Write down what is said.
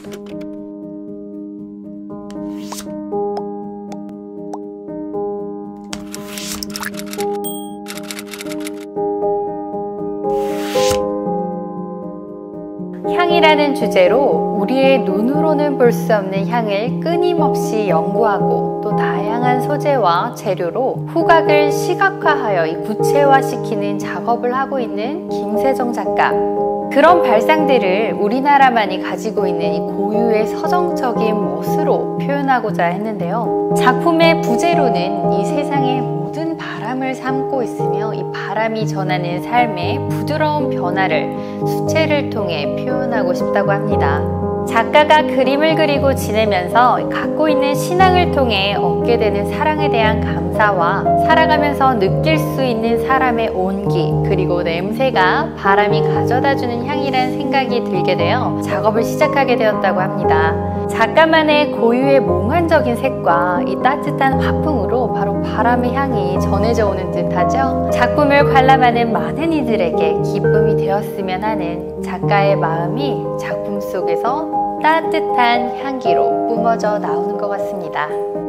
향이라는 주제로 우리의 눈으로는 볼 수 없는 향을 끊임없이 연구하고 또 다양한 소재와 재료로 후각을 시각화하여 구체화시키는 작업을 하고 있는 김세정 작가. 그런 발상들을 우리나라만이 가지고 있는 이 고유의 서정적인 멋으로 표현하고자 했는데요. 작품의 부제로는 이 세상의 모든 바람을 담고 있으며 이 바람이 전하는 삶의 부드러운 변화를 수채를 통해 표현하고 싶다고 합니다. 작가가 그림을 그리고 지내면서 갖고 있는 신앙을 통해 얻게 되는 사랑에 대한 감사와 살아가면서 느낄 수 있는 사람의 온기 그리고 냄새가 바람이 가져다주는 향이란 생각이 들게 되어 작업을 시작하게 되었다고 합니다. 작가만의 고유의 몽환적인 색과 이 따뜻한 화풍으로 바로 바람의 향이 전해져 오는 듯하죠. 작품을 관람하는 많은 이들에게 기쁨이 되었으면 하는 작가의 마음이 작품 속에서 따뜻한 향기로 뿜어져 나오는 것 같습니다.